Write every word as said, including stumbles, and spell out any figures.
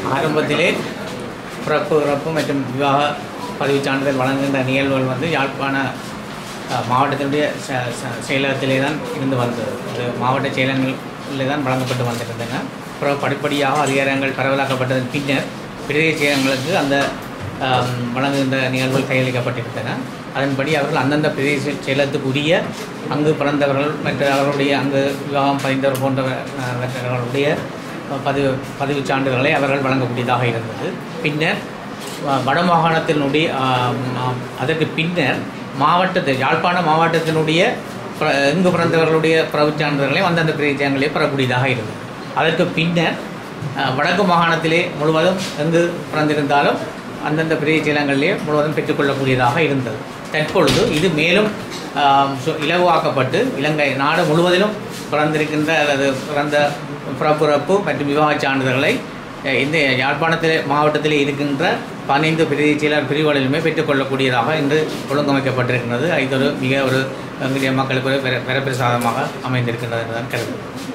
ஆரம்பத்திலே பிறப்பு இறப்பு மற்றும் விவாக பதிவுச் சான்றிதழ் வழங்குகின்ற நிகழ்வுகள் வந்து யாழ்ப்பாண மாவட்டத்தினுடைய செயலகத்திலே தான் இருந்து வந்தது. அது மாவட்ட செயலகங்களிலே தான் வழங்கப்பட்டு வந்திருந்தன. அப்புறம் படிப்படியாக அதிகாரங்கள் பரவலாக்கப்பட்டதன் பின்னர் பிரதேச செயலகங்களுக்கு அந்த வழங்குகின்ற நிகழ்வுகள் கையளிக்கப்பட்டிருந்தன. அதன்படி அவர்கள் அந்தந்த பிரதேச செயலகத்துக்குரிய அங்கு பிறந்தவர்கள் மற்ற அவர்களுடைய அங்கு விவாகம் பதிந்தவர் போன்றவர்களுடைய பதிவு பதிவுச் சான்றுகளை அவர்கள் வழங்கக்கூடியதாக இருந்தது. பின்னர் வடமாகாணத்தினுடைய அதற்கு பின்னர் மாவட்டத்தில் யாழ்ப்பாண மாவட்டத்தினுடைய எங்கு பிறந்தவர்களுடைய பிறப்புச் சான்றுகளை அந்தந்த பிரதேசங்களே பெறக்கூடியதாக இருந்தது. அதற்கு பின்னர் வடக்கு மாகாணத்திலே முழுவதும் எங்கு பிறந்திருந்தாலும் அந்தந்த பிரதேசங்களிலே முழுவதும் பெற்றுக்கொள்ளக்கூடியதாக இருந்தது. தற்பொழுது இது மேலும் இலகுவாக்கப்பட்டு இலங்கை நாடு முழுவதிலும் பிறந்திருக்கின்ற அல்லது பிறந்த பிறப்புறப்பு மற்றும் விவாகச் சான்றிதழ்களை இந்த யாழ்ப்பாணத்தில் மாவட்டத்தில் இருக்கின்ற பதினைந்து பிரதேச செயலர் பிரிவுகளிலுமே பெற்றுக்கொள்ளக்கூடியதாக இன்று ஒழுங்கமைக்கப்பட்டிருக்கின்றது. இது ஒரு மிக ஒரு எங்களுடைய மக்களுக்கு ஒரு வரப்பிரசாதமாக அமைந்திருக்கின்றது என்றுதான் கருது.